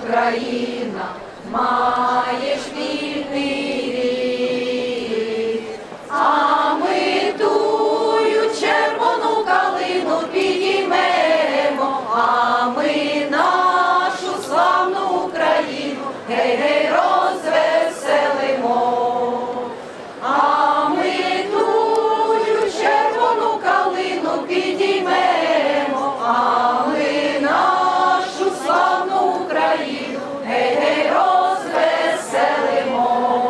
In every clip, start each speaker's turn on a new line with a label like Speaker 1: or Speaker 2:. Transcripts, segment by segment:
Speaker 1: Україна, маєш вільний рід, а ми тую червону калину підіймемо, а ми нашу славну Україну, гей-гей, розвеселимо. А ми тую червону калину підіймемо, а ми нашу славну Україну, гей-гей, розвеселимо.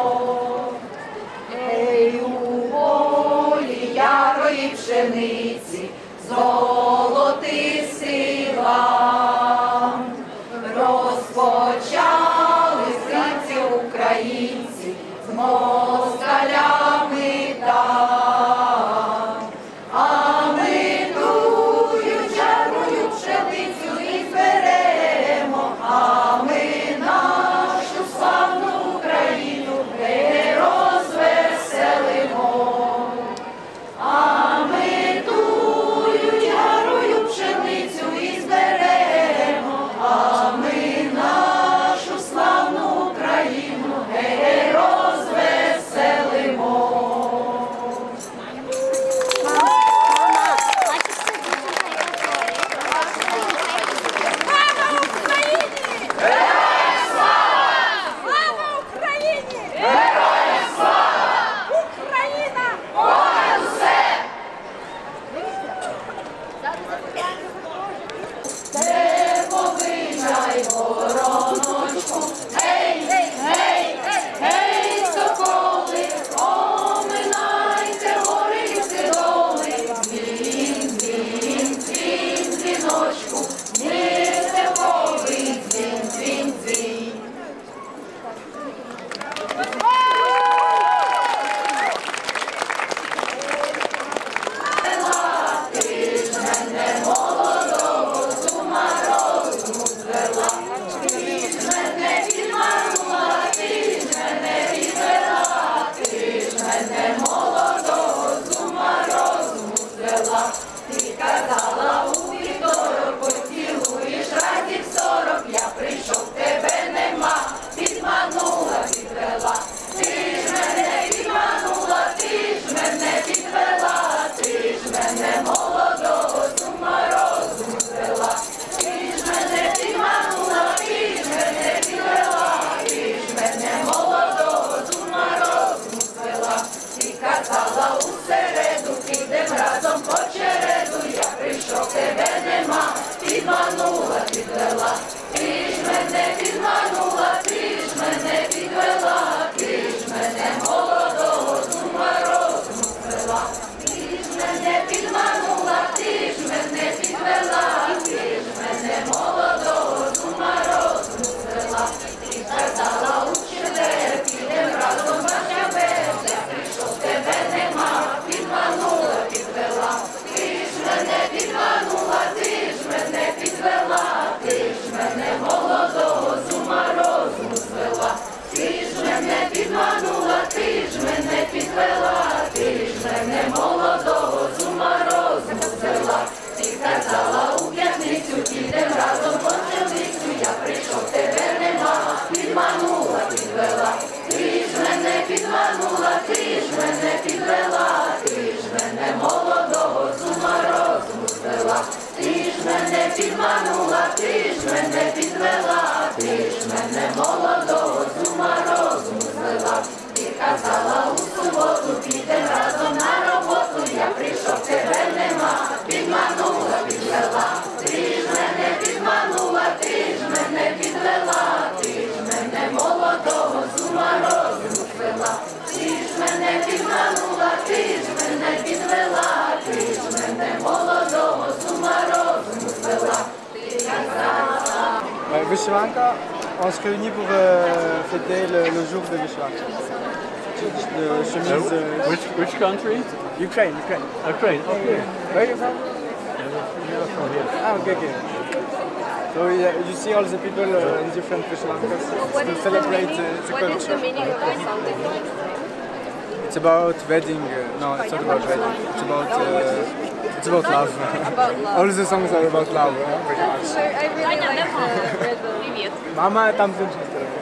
Speaker 1: Ей, у полі ярої пшениці, золотистий лан, розпочали синці українці з москалями там. А ми тую червону пшеницю і зберемо, а ми нашу славну Україну гей, розвеселимо. А ми тую ярою пшеницю і зберемо, а ми нашу славну Україну гей, розвеселимо. Ти казала у вівторок, поцілуєш разів 40, я прийшов, тебе нема, підманула, підвела. Ти ж мене підманула, ти ж мене підвела, ти ж мене молодого з ума розуму звела. Ти ж мене підманула, ти ж мене підвела, ти ж мене молодого з ума розуму звела. Ти казала у середу, підем разом по череду, я прийшов, тебе нема, підманула, підвела. Ти ж мене підманула, ти ж мене підвела, ти ж мене молодого з ума розуму звела. Ти ж мене підманула, ти ж мене підвела, ти ж мене молодого з ума розуму звела. Ти казала у четвер, підем разом на щабель, я прийшов, тебе нема, підманула, підвела. Ти ж мене підманула, ти ж мене підвела, ти ж мене молодого з ума розуму звела. Ти ж мене підманула, ти ж мене підвела, ти ж мене молодого з ума розуму звела. Ти казала у п'ятницю, підем разом по пшеницю, я прийшов, тебе нема, підманула, підвела. Ти ж мене підманула, ти ж мене підвела, ти ж мене молодого з ума розуму звела. Ти ж мене підманула, ти ж мене підвела, ти ж мене молодого з ума розуму звела. Ти казала у суботу, підем разом на роботу, я прийшов, тебе нема, підманула, підвела. Ти ж мене підманула, ти ж мене підвела, ти ж мене молодого з ума розуму звела. Ти ж мене підманула, ти ж мене підвела, ти ж мене молодого з ума розуму звела. Ти казала.
Speaker 2: Vyshyvanka, on se réunit pour fêter le jour de Vyshyvanka.
Speaker 3: Which country?
Speaker 2: Ukraine.
Speaker 3: Ukraine. Okay.
Speaker 2: Where are you from?
Speaker 3: From here.
Speaker 2: Ah, okay. So you see all the people in different Vyshyvankas to celebrate the
Speaker 4: What is the
Speaker 2: culture.
Speaker 4: meaning of this song?
Speaker 2: It's about wedding. No, it's not about wedding. It's about love.
Speaker 4: About love.
Speaker 2: All the songs are about love, pretty much.
Speaker 4: I really like the rhythm.
Speaker 2: Мама там з іншої сторони.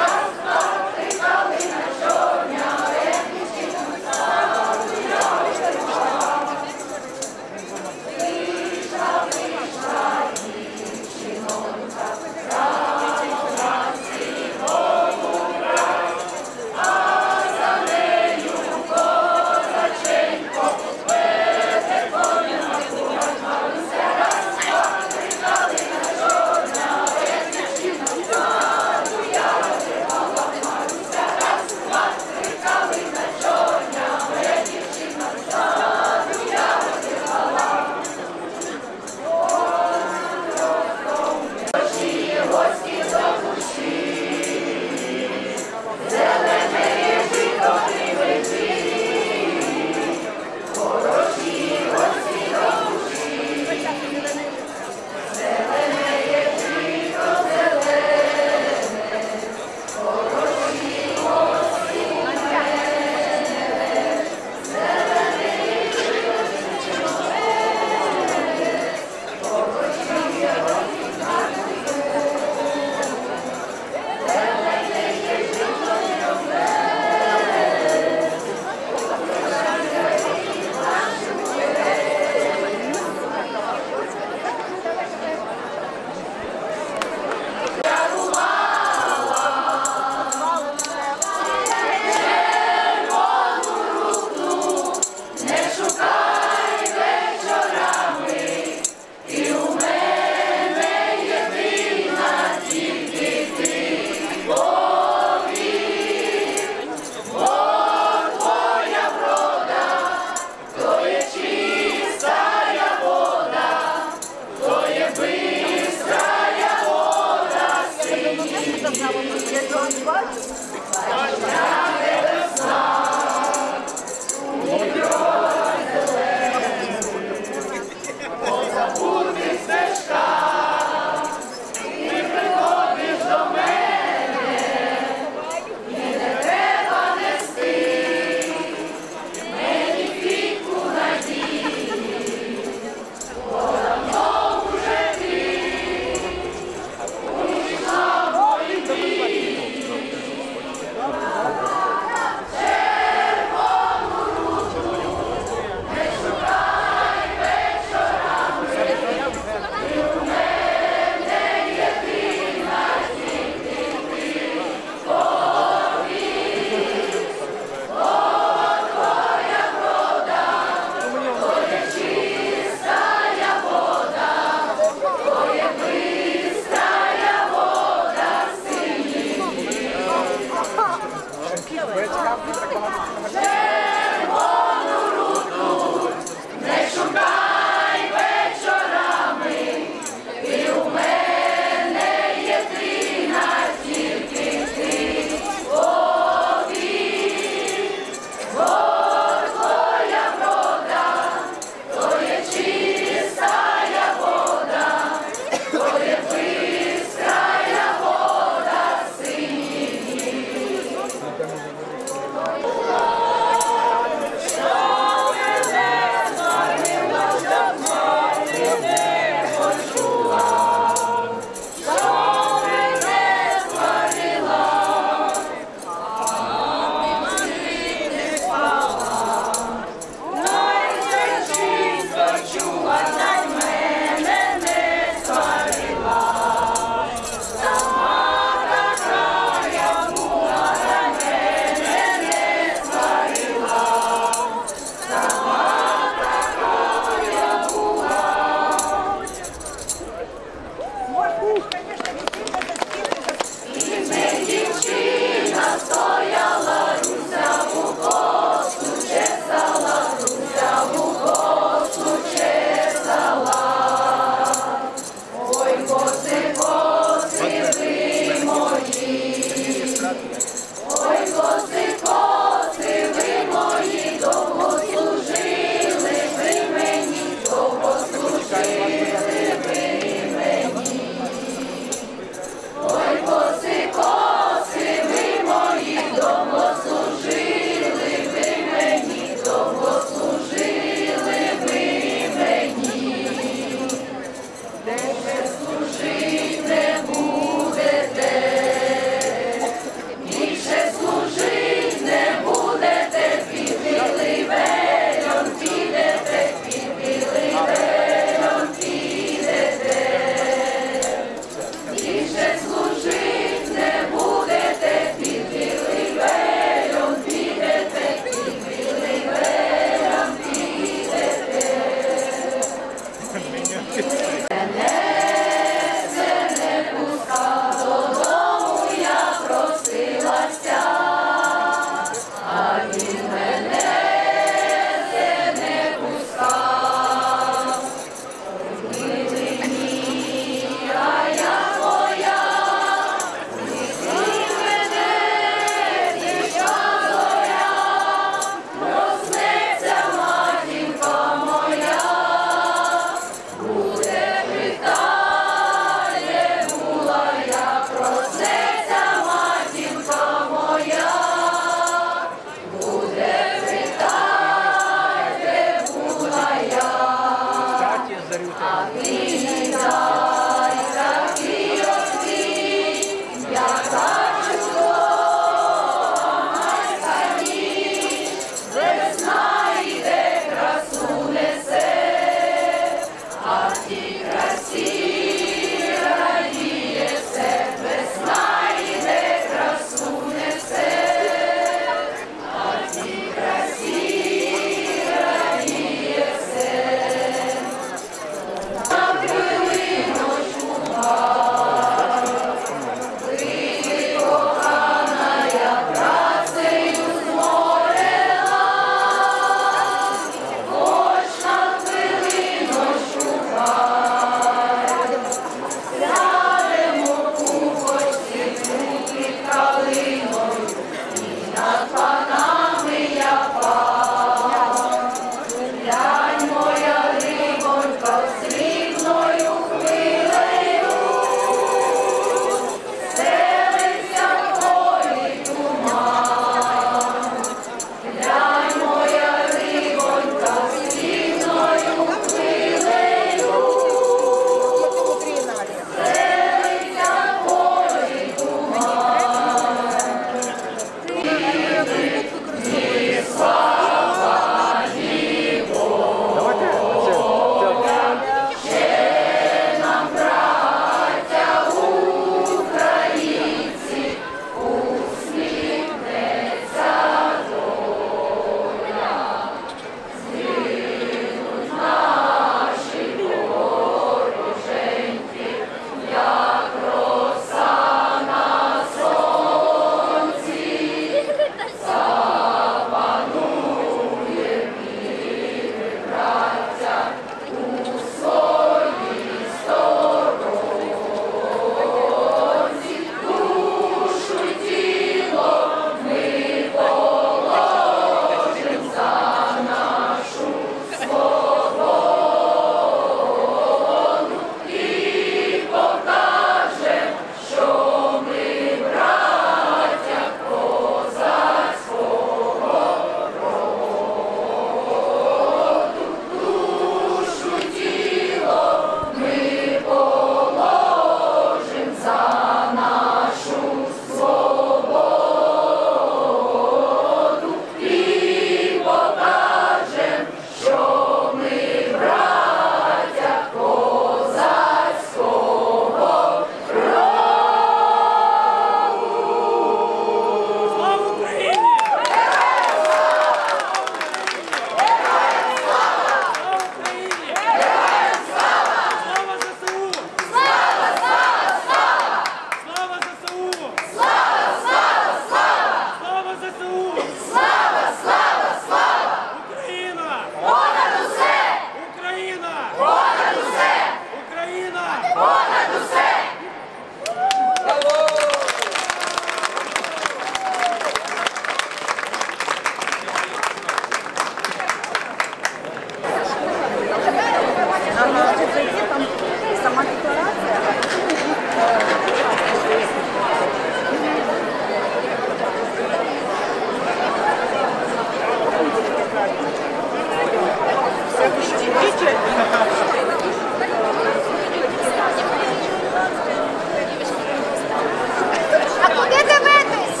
Speaker 4: А куди дивитись?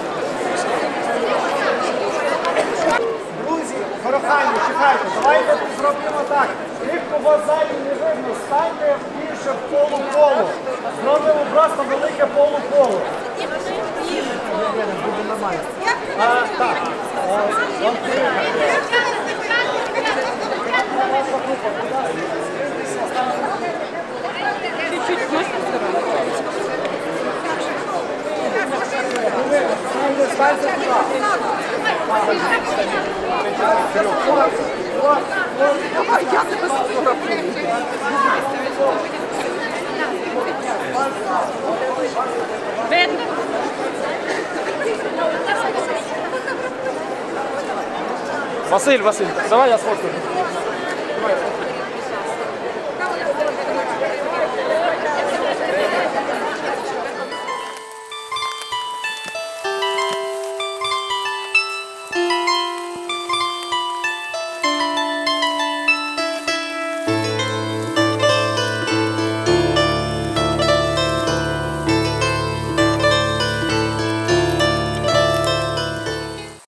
Speaker 5: Друзі, прохання, чекайте, давайте зробимо так. Тих, кого ззаді не видно, станьте більше в полу-коло. Зробимо просто велике полу-коло. Буде нормально. Так. Станьте
Speaker 2: Василь, давай я сфоткаю.